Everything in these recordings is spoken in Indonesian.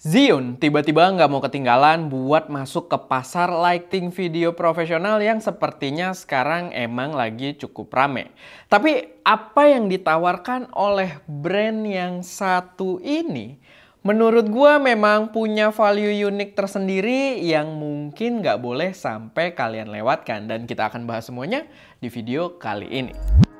Zhiyun tiba-tiba nggak mau ketinggalan buat masuk ke pasar lighting video profesional yang sepertinya sekarang emang lagi cukup rame. Tapi apa yang ditawarkan oleh brand yang satu ini, menurut gua memang punya value unik tersendiri yang mungkin nggak boleh sampai kalian lewatkan. Dan kita akan bahas semuanya di video kali ini.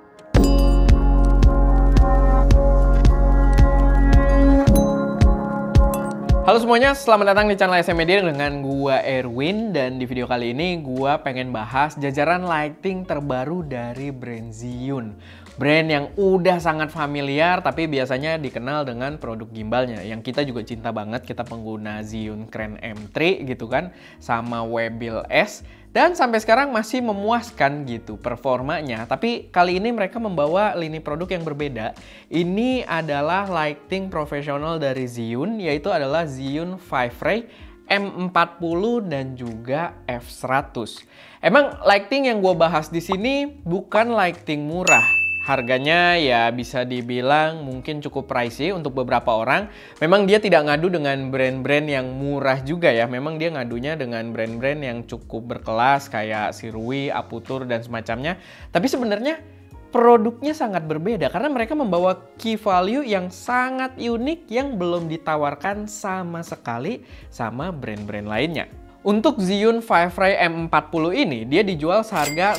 Halo semuanya, selamat datang di channel SM Media dengan gua Erwin. Dan di video kali ini gua pengen bahas jajaran lighting terbaru dari brand Zhiyun. Brand yang udah sangat familiar tapi biasanya dikenal dengan produk gimbalnya. Yang kita juga cinta banget, kita pengguna Zhiyun Crane M3 gitu kan, sama Webill S. Dan sampai sekarang masih memuaskan gitu performanya. Tapi kali ini mereka membawa lini produk yang berbeda. Ini adalah lighting profesional dari Zhiyun, yaitu adalah Zhiyun 5-Ray M40 dan juga F100. Emang lighting yang gue bahas di sini bukan lighting murah. Harganya ya bisa dibilang mungkin cukup pricey untuk beberapa orang. Memang dia tidak ngadu dengan brand-brand yang murah juga ya. Memang dia ngadunya dengan brand-brand yang cukup berkelas kayak Sirui, Aputur, dan semacamnya. Tapi sebenarnya produknya sangat berbeda karena mereka membawa key value yang sangat unik yang belum ditawarkan sama sekali sama brand-brand lainnya. Untuk Zhiyun 5-Ray M40 ini, dia dijual seharga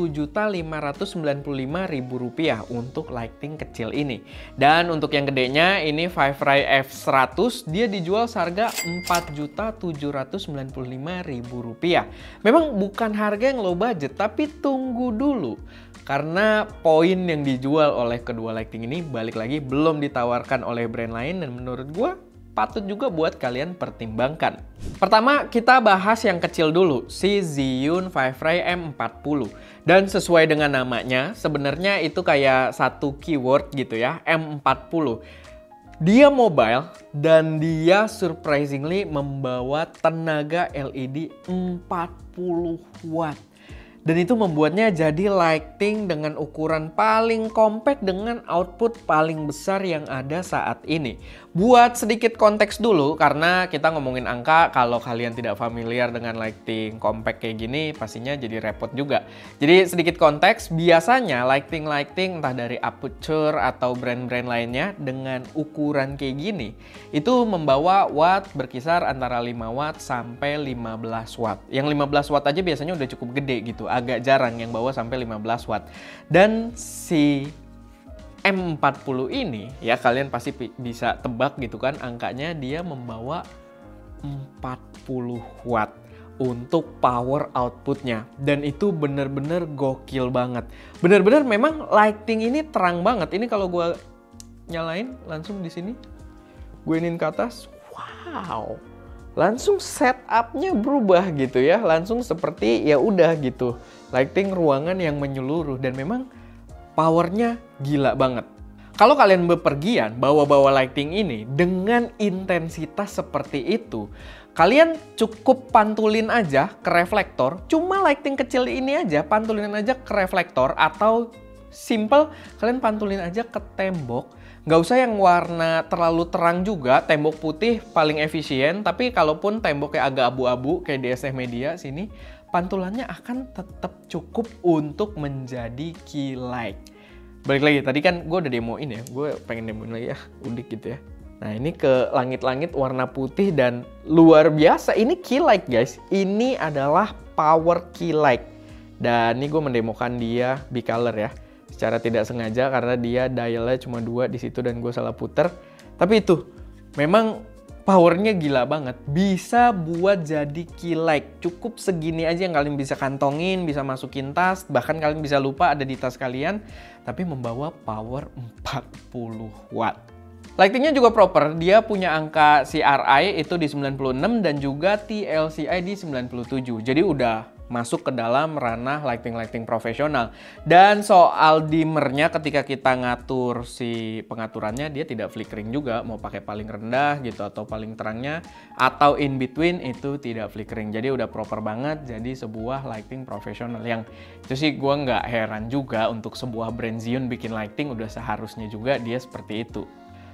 Rp1.595.000 untuk lighting kecil ini. Dan untuk yang gedenya, ini 5-Ray F100, dia dijual seharga Rp4.795.000. Memang bukan harga yang low budget, tapi tunggu dulu. Karena poin yang dijual oleh kedua lighting ini, balik lagi, belum ditawarkan oleh brand lain dan menurut gua patut juga buat kalian pertimbangkan. Pertama, kita bahas yang kecil dulu, si Zhiyun 5-Ray M40. Dan sesuai dengan namanya, sebenarnya itu kayak satu keyword gitu ya, M40. Dia mobile dan dia surprisingly membawa tenaga LED 40 watt. Dan itu membuatnya jadi lighting dengan ukuran paling compact dengan output paling besar yang ada saat ini. Buat sedikit konteks dulu, karena kita ngomongin angka, kalau kalian tidak familiar dengan lighting compact kayak gini, pastinya jadi repot juga. Jadi sedikit konteks, biasanya lighting entah dari Aputure atau brand-brand lainnya dengan ukuran kayak gini, itu membawa watt berkisar antara 5 watt sampai 15 watt. Yang 15 watt aja biasanya udah cukup gede gitu. Agak jarang yang bawa sampai 15 watt. Dan si M40 ini ya kalian pasti bisa tebak gitu kan, angkanya dia membawa 40 watt untuk power outputnya. Dan itu bener-bener gokil banget. Bener-bener memang lighting ini terang banget. Ini kalau gue nyalain langsung di sini, gue inin ke atas, wow, langsung setupnya berubah gitu ya, langsung seperti ya udah gitu, lighting ruangan yang menyeluruh dan memang powernya gila banget. Kalau kalian bepergian bawa-bawa lighting ini dengan intensitas seperti itu, kalian cukup pantulin aja ke reflektor, cuma lighting kecil ini aja pantulin aja ke reflektor atau simple kalian pantulin aja ke tembok. Nggak usah yang warna terlalu terang juga, tembok putih paling efisien, tapi kalaupun temboknya agak abu-abu kayak di SM Media sini, pantulannya akan tetap cukup untuk menjadi key light. Balik lagi, tadi kan gue udah demoin ya, gue pengen demoin lagi ya, unik gitu ya. Nah ini ke langit-langit warna putih dan luar biasa, ini key light guys, ini adalah power key light. Dan ini gue mendemokan dia bicolor ya. Secara tidak sengaja karena dia dialnya cuma 2 di situ dan gue salah puter. Tapi itu memang powernya gila banget. Bisa buat jadi key light. Cukup segini aja yang kalian bisa kantongin, bisa masukin tas, bahkan kalian bisa lupa ada di tas kalian. Tapi membawa power 40 watt. Lightingnya juga proper, dia punya angka CRI itu di 96 dan juga TLCI di 97. Jadi udah masuk ke dalam ranah lighting profesional. Dan soal dimmernya ketika kita ngatur si pengaturannya, dia tidak flickering juga, mau pakai paling rendah gitu atau paling terangnya atau in between itu tidak flickering. Jadi udah proper banget, jadi sebuah lighting profesional yang itu sih gue nggak heran juga untuk sebuah brand Zhiyun bikin lighting udah seharusnya juga dia seperti itu.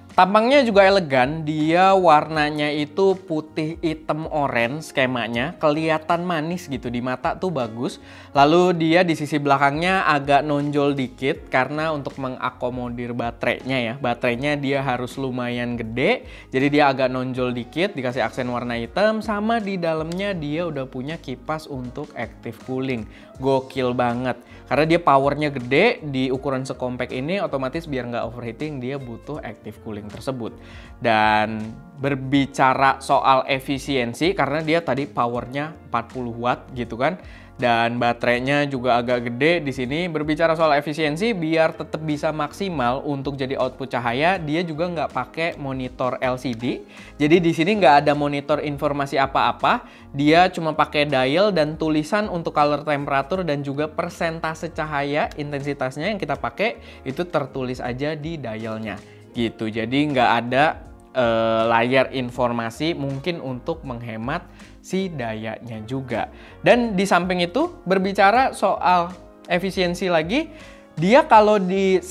Tampangnya juga elegan, dia warnanya itu putih hitam orange skemanya, kelihatan manis gitu di mata tuh bagus. Lalu dia di sisi belakangnya agak nonjol dikit karena untuk mengakomodir baterainya ya. Baterainya dia harus lumayan gede, jadi dia agak nonjol dikit, dikasih aksen warna hitam, sama di dalamnya dia udah punya kipas untuk active cooling. Gokil banget, karena dia powernya gede, di ukuran sekompak ini otomatis biar nggak overheating dia butuh active cooling tersebut. Dan berbicara soal efisiensi, karena dia tadi powernya 40 watt gitu kan, dan baterainya juga agak gede di sini. Berbicara soal efisiensi, biar tetap bisa maksimal untuk jadi output cahaya, dia juga nggak pakai monitor LCD. Jadi di sini nggak ada monitor informasi apa-apa, dia cuma pakai dial dan tulisan untuk color temperature dan juga persentase cahaya intensitasnya yang kita pakai itu tertulis aja di dialnya gitu. Jadi nggak ada layar informasi, mungkin untuk menghemat si dayanya juga. Dan di samping itu berbicara soal efisiensi lagi, dia kalau di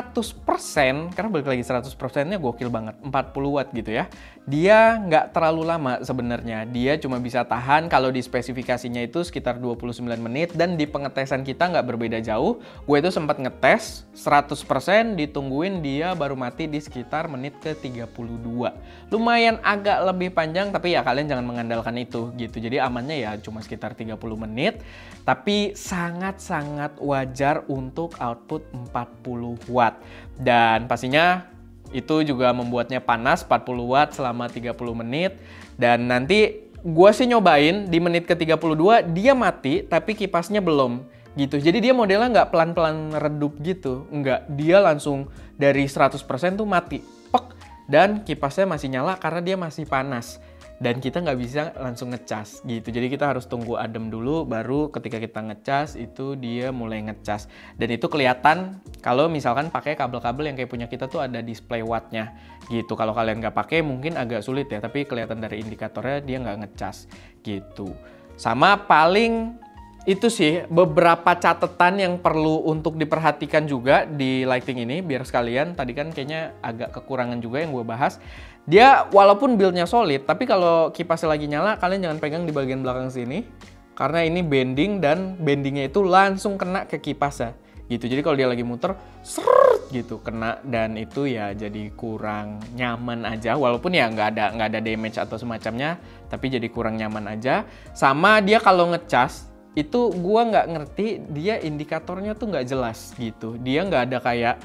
100%, karena balik lagi 100%-nya gokil banget, 40 watt gitu ya. Dia nggak terlalu lama sebenarnya. Dia cuma bisa tahan kalau di spesifikasinya itu sekitar 29 menit dan di pengetesan kita nggak berbeda jauh. Gue itu sempat ngetes 100%, ditungguin dia baru mati di sekitar menit ke 32. Lumayan agak lebih panjang, tapi ya kalian jangan mengandalkan itu gitu. Jadi amannya ya cuma sekitar 30 menit, tapi sangat-sangat wajar untuk output 40 watt. Dan pastinya itu juga membuatnya panas 40 watt selama 30 menit. Dan nanti gue sih nyobain di menit ke 32 dia mati tapi kipasnya belum gitu. Jadi dia modelnya nggak pelan-pelan redup gitu. Nggak, dia langsung dari 100% tuh mati. Pek, dan kipasnya masih nyala karena dia masih panas. Dan kita nggak bisa langsung ngecas gitu. Jadi kita harus tunggu adem dulu, baru ketika kita ngecas itu dia mulai ngecas. Dan itu kelihatan kalau misalkan pakai kabel-kabel yang kayak punya kita tuh ada display wattnya gitu. Kalau kalian nggak pakai mungkin agak sulit ya, tapi kelihatan dari indikatornya dia nggak ngecas gitu. Sama paling itu sih beberapa catatan yang perlu untuk diperhatikan juga di lighting ini, biar sekalian tadi kan kayaknya agak kekurangan juga yang gue bahas. Dia walaupun build-nya solid, tapi kalau kipasnya lagi nyala kalian jangan pegang di bagian belakang sini karena ini bending dan bendingnya itu langsung kena ke kipasnya gitu. Jadi kalau dia lagi muter seret gitu kena, dan itu ya jadi kurang nyaman aja. Walaupun ya nggak ada damage atau semacamnya, tapi jadi kurang nyaman aja. Sama dia kalau ngecas itu gua nggak ngerti, dia indikatornya tuh nggak jelas gitu. Dia nggak ada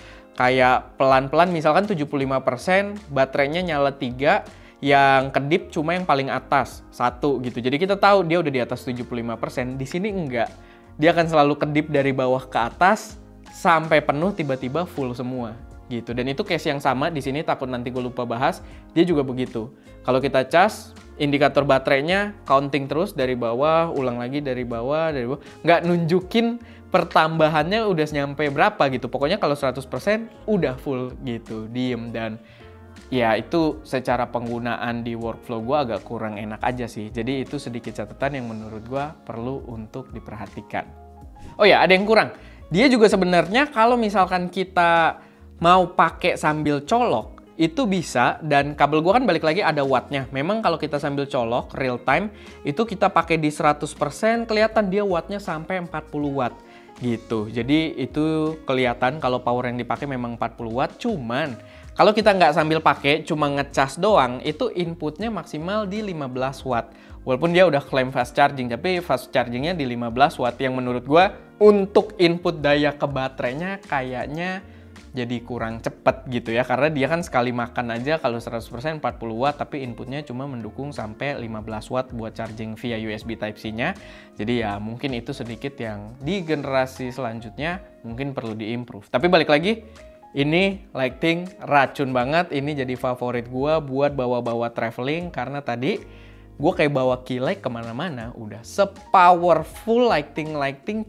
kayak pelan-pelan, misalkan 75%, baterainya nyala 3, yang kedip cuma yang paling atas 1 gitu. Jadi kita tahu dia udah di atas 75%, di sini enggak. Dia akan selalu kedip dari bawah ke atas sampai penuh, tiba-tiba full semua gitu. Dan itu case yang sama di sini, takut nanti gue lupa bahas, dia juga begitu. Kalau kita cas, indikator baterainya counting terus dari bawah, ulang lagi dari bawah, nggak nunjukin pertambahannya udah nyampe berapa gitu. Pokoknya kalau 100% udah full gitu, diem. Dan ya itu secara penggunaan di workflow gue agak kurang enak aja sih. Jadi itu sedikit catatan yang menurut gue perlu untuk diperhatikan. Oh ya, ada yang kurang. Dia juga sebenarnya kalau misalkan kita mau pakai sambil colok, itu bisa, dan kabel gua kan balik lagi ada wattnya. Memang kalau kita sambil colok real time itu kita pakai di 100%, kelihatan dia wattnya sampai 40 watt gitu. Jadi itu kelihatan kalau power yang dipakai memang 40 watt. Cuman kalau kita nggak sambil pakai, cuma ngecas doang, itu inputnya maksimal di 15 watt. Walaupun dia udah klaim fast charging, tapi fast chargingnya di 15 watt yang menurut gua untuk input daya ke baterainya kayaknya jadi kurang cepet gitu ya, karena dia kan sekali makan aja kalau 100% 40 watt, tapi inputnya cuma mendukung sampai 15 watt buat charging via USB Type-C-nya. Jadi ya mungkin itu sedikit yang di generasi selanjutnya mungkin perlu diimprove. Tapi balik lagi, ini lighting racun banget, ini jadi favorit gua buat bawa-bawa traveling, karena tadi gue kayak bawa Keylight kemana-mana, udah sepowerful lighting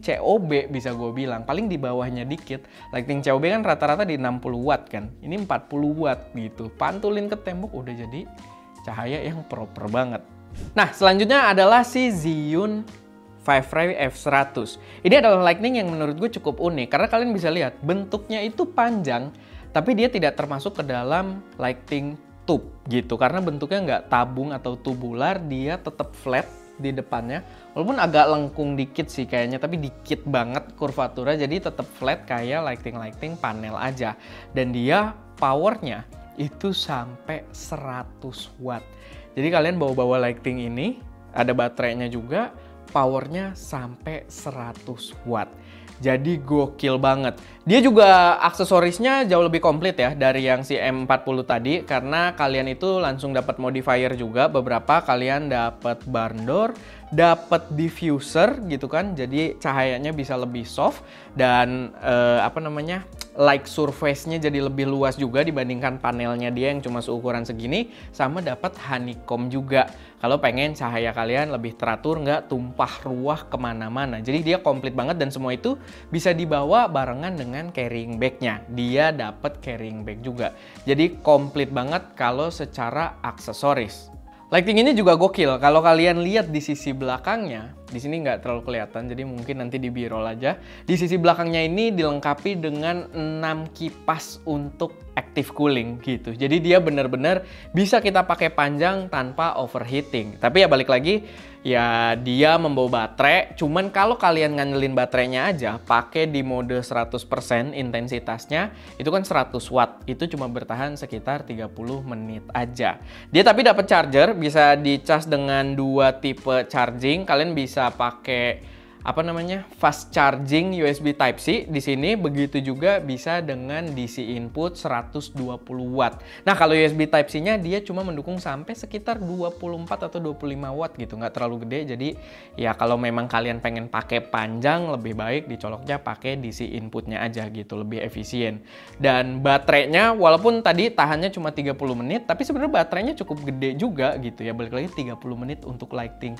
COB bisa gue bilang. Paling di bawahnya dikit, lighting COB kan rata-rata di 60 watt kan, ini 40 watt gitu. Pantulin ke tembok udah jadi cahaya yang proper banget. Nah selanjutnya adalah si Zhiyun 5 Ray F100. Ini adalah lighting yang menurut gue cukup unik, karena kalian bisa lihat bentuknya itu panjang, tapi dia tidak termasuk ke dalam lighting tube gitu, karena bentuknya nggak tabung atau tubular, dia tetap flat di depannya, walaupun agak lengkung dikit sih kayaknya, tapi dikit banget kurvatura, jadi tetap flat kayak lighting panel aja. Dan dia powernya itu sampai 100 watt. Jadi kalian bawa lighting ini, ada baterainya juga, powernya sampai 100 watt. Jadi gokil banget. Dia juga aksesorisnya jauh lebih komplit ya dari yang si M40 tadi, karena kalian itu langsung dapat modifier juga beberapa. Kalian dapat barn door, dapat diffuser gitu kan. Jadi cahayanya bisa lebih soft dan light surface-nya jadi lebih luas juga dibandingkan panelnya dia yang cuma seukuran segini, sama dapat honeycomb juga. Kalau pengen cahaya kalian lebih teratur, nggak tumpah ruah kemana-mana. Jadi dia komplit banget dan semua itu bisa dibawa barengan dengan carrying bag-nya. Dia dapat carrying bag juga. Jadi komplit banget kalau secara aksesoris. Lighting ini juga gokil. Kalau kalian lihat di sisi belakangnya, di sini nggak terlalu kelihatan, jadi mungkin nanti di B-roll aja. Di sisi belakangnya ini dilengkapi dengan 6 kipas untuk active cooling gitu. Jadi dia benar-benar bisa kita pakai panjang tanpa overheating. Tapi ya balik lagi, ya dia membawa baterai. Cuman kalau kalian ngandelin baterainya aja, pakai di mode 100% intensitasnya, itu kan 100 watt. Itu cuma bertahan sekitar 30 menit aja. Dia tapi dapat charger, bisa dicas dengan 2 tipe charging. Kalian bisa pakai fast charging USB Type-C di sini, begitu juga bisa dengan DC input 120 watt. Nah, kalau USB Type-C-nya dia cuma mendukung sampai sekitar 24 atau 25 watt gitu, nggak terlalu gede. Jadi ya kalau memang kalian pengen pakai panjang, lebih baik dicoloknya pakai DC inputnya aja gitu, lebih efisien. Dan baterainya walaupun tadi tahannya cuma 30 menit, tapi sebenarnya baterainya cukup gede juga gitu ya. Balik lagi 30 menit untuk lighting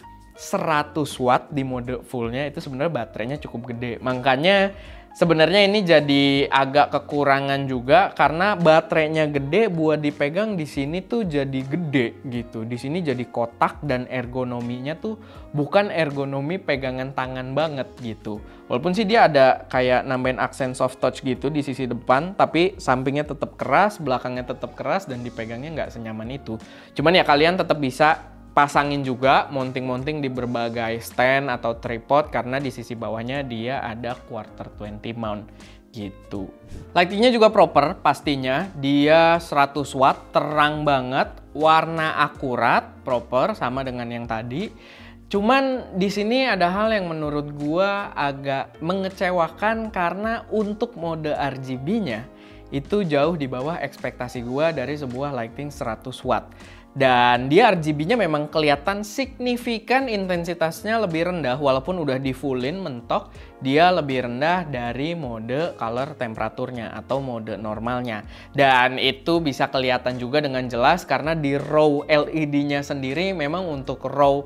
100 watt di mode fullnya itu sebenarnya baterainya cukup gede. Makanya sebenarnya ini jadi agak kekurangan juga karena baterainya gede, buat dipegang di sini tuh jadi gede gitu. Di sini jadi kotak dan ergonominya tuh bukan ergonomi pegangan tangan banget gitu. Walaupun sih dia ada kayak nambahin aksen soft touch gitu di sisi depan, tapi sampingnya tetap keras, belakangnya tetap keras dan dipegangnya nggak senyaman itu. Cuman ya kalian tetap bisa pasangin juga mounting-mounting di berbagai stand atau tripod karena di sisi bawahnya dia ada quarter 20 mount gitu. Lightingnya juga proper pastinya, dia 100 watt, terang banget, warna akurat, proper sama dengan yang tadi. Cuman di sini ada hal yang menurut gua agak mengecewakan karena untuk mode RGB-nya itu jauh di bawah ekspektasi gua dari sebuah lighting 100 watt. Dan dia RGB-nya memang kelihatan signifikan intensitasnya lebih rendah, walaupun udah di fullin mentok, dia lebih rendah dari mode color temperaturnya atau mode normalnya. Dan itu bisa kelihatan juga dengan jelas karena di row LED-nya sendiri memang untuk row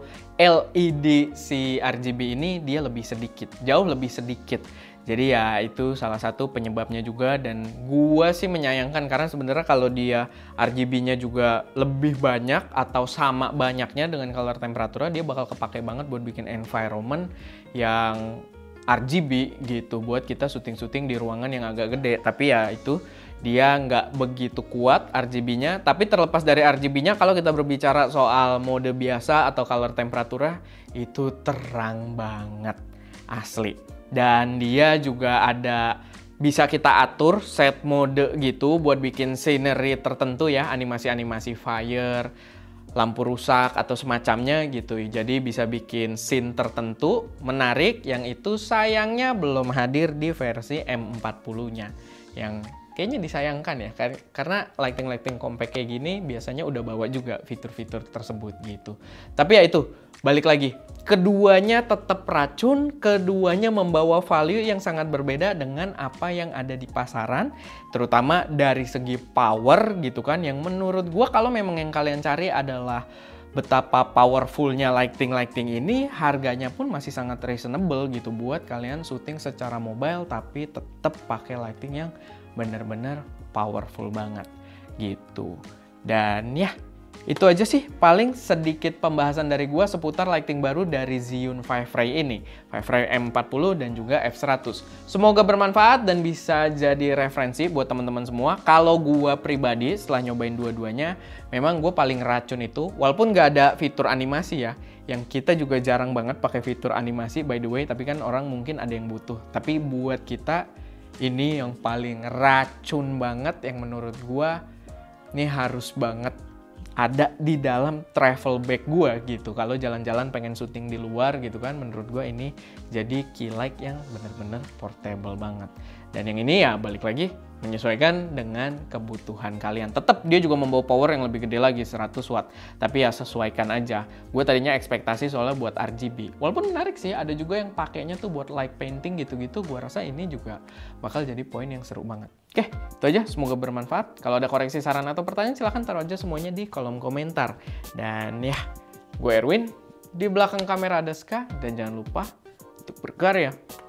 LED si RGB ini dia lebih sedikit, jauh lebih sedikit. Jadi ya itu salah satu penyebabnya juga, dan gua sih menyayangkan karena sebenarnya kalau dia RGB-nya juga lebih banyak atau sama banyaknya dengan color temperaturnya, dia bakal kepake banget buat bikin environment yang RGB gitu, buat kita syuting-syuting di ruangan yang agak gede. Tapi ya itu dia nggak begitu kuat RGB-nya. Tapi terlepas dari RGB-nya, kalau kita berbicara soal mode biasa atau color temperaturnya, itu terang banget asli. Dan dia juga ada bisa kita atur set mode gitu buat bikin scenery tertentu ya, animasi-animasi fire, lampu rusak atau semacamnya gitu. Jadi bisa bikin scene tertentu menarik yang itu sayangnya belum hadir di versi M40-nya. Yang kayaknya disayangkan ya, karena lighting-lighting compact kayak gini biasanya udah bawa juga fitur-fitur tersebut gitu. Tapi ya itu, balik lagi, keduanya tetap racun, keduanya membawa value yang sangat berbeda dengan apa yang ada di pasaran, terutama dari segi power gitu kan, yang menurut gua kalau memang yang kalian cari adalah betapa powerfulnya lighting ini, harganya pun masih sangat reasonable gitu buat kalian syuting secara mobile tapi tetap pakai lighting yang bener-bener powerful banget gitu. Dan ya Itu aja sih paling sedikit pembahasan dari gua seputar lighting baru dari Zhiyun 5 Ray ini, 5 Ray M40 dan juga F100. Semoga bermanfaat dan bisa jadi referensi buat teman-teman semua. Kalau gua pribadi setelah nyobain dua-duanya, memang gua paling racun itu, walaupun nggak ada fitur animasi ya, yang kita juga jarang banget pakai fitur animasi by the way, tapi kan orang mungkin ada yang butuh. Tapi buat kita, ini yang paling racun banget yang menurut gua, ini harus banget ada di dalam travel bag gue gitu. Kalau jalan-jalan pengen syuting di luar gitu kan, menurut gue ini jadi key light yang bener-bener portable banget. Dan yang ini ya balik lagi menyesuaikan dengan kebutuhan kalian. Tetap dia juga membawa power yang lebih gede lagi 100 watt. Tapi ya sesuaikan aja. Gue tadinya ekspektasi soalnya buat RGB. Walaupun menarik sih, ada juga yang pakainya tuh buat light painting gitu-gitu. Gue rasa ini juga bakal jadi poin yang seru banget. Oke, itu aja. Semoga bermanfaat. Kalau ada koreksi, saran, atau pertanyaan silahkan taruh aja semuanya di kolom komentar. Dan ya, gue Erwin. Di belakang kamera ada Ska. Dan jangan lupa untuk berkarya.